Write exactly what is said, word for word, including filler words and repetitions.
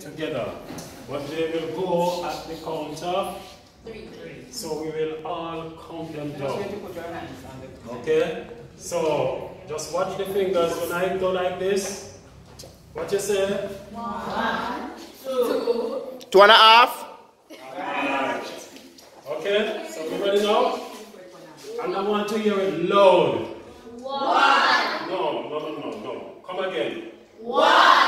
together. But they will go at the count of three. So we will all count them down. Okay? So just watch the fingers when I go like this. What you say? One, two, two and a half. Right. Okay? So we ready now? And I want to hear it loud. One. No, no, no, no, no. Come again. One.